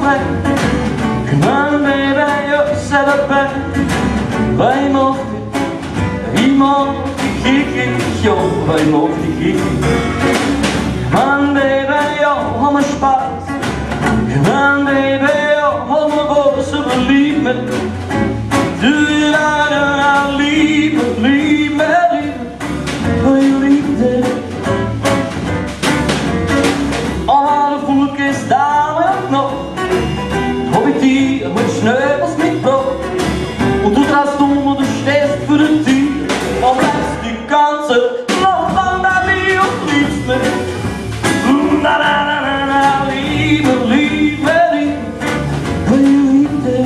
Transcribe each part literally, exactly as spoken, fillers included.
mij. Come on baby, je zet het bij. Wij mochten, wie mocht die kiki, joh, wij mochten die kiki. Come on baby, joh, hou me spaat. Come on baby, joh, hou me boze, believe me. Doe je dat nou, lieve, lieve, lieve, voor je liefde. Alle voeltjes dadelijk nog, hab ich dir mit Schnöbels mitgebracht. Und du drehst um und du stehst für die Tür und bleibst die ganze Nacht lang bei mir und liebst mich. Na na na na na, Liebe, Liebe, Liebe, Liebe.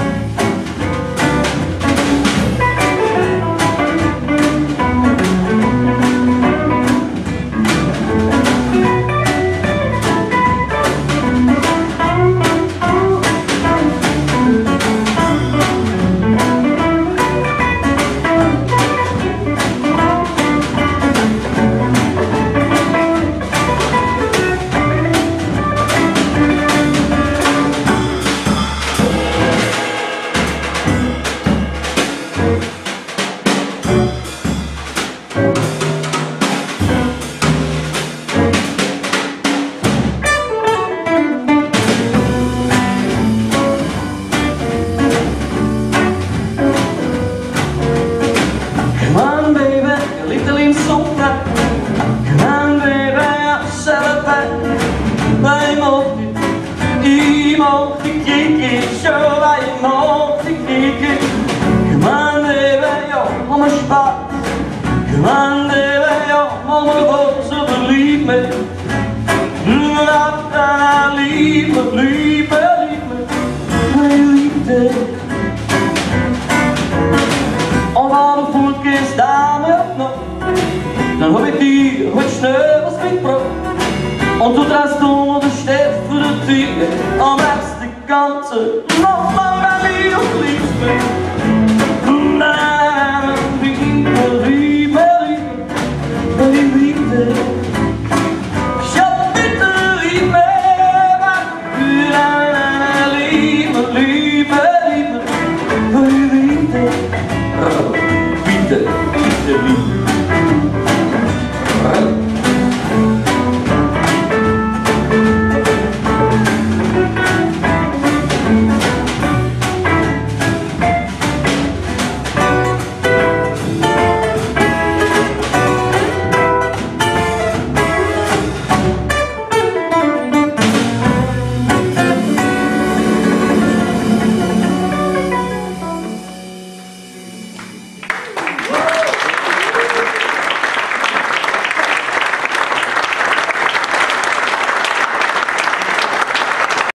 Wij mochten, ik mocht die kiki, zo wij mochten die kiki. Come on baby, yo, hou me spaat. Come on baby, yo, hou me boze, believe me.